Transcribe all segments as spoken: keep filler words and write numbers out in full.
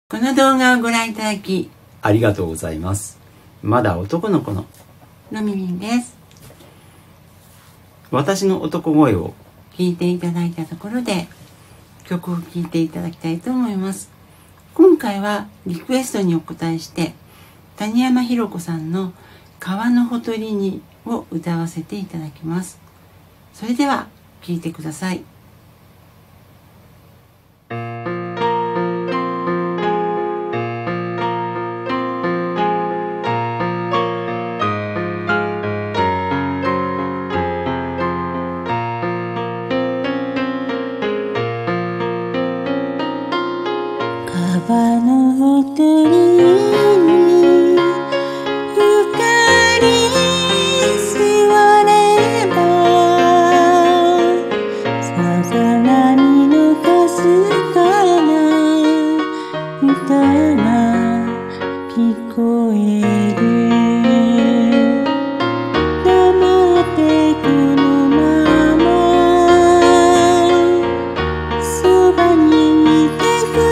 この動画をご覧いただきありがとうございます。まだ男の子ののみみんです。私の男声を聞いていただいたところで曲を聴いていただきたいと思います。今回はリクエストにお答えして谷山ひろ子さんの川のほとりにを歌わせていただきます。それでは聴いてください。 川のほとりにゆかり座ればさざ波のかすかな歌が聞こえる。黙ってこのままそばにいて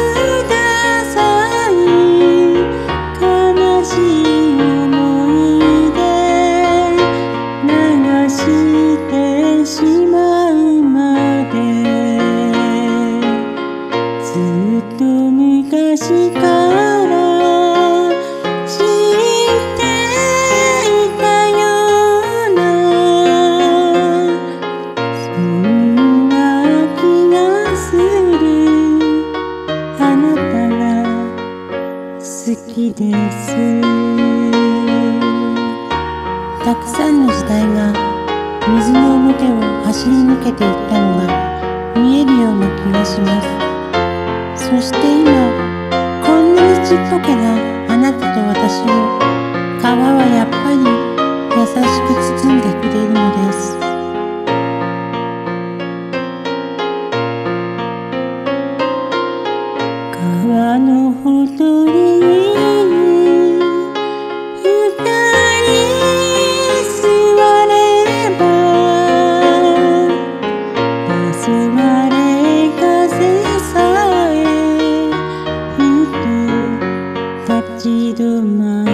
昔から知っていたようなそんな気がする。あなたが好きです。たくさんの時代が水の表を走り抜けていったのが見えるような気がします。そして今こんなにちっぽけなあなたと私を川はやっぱり優しく包んでくれるのです。川のほとりにゆかり座れば黄昏風さ立ち止まる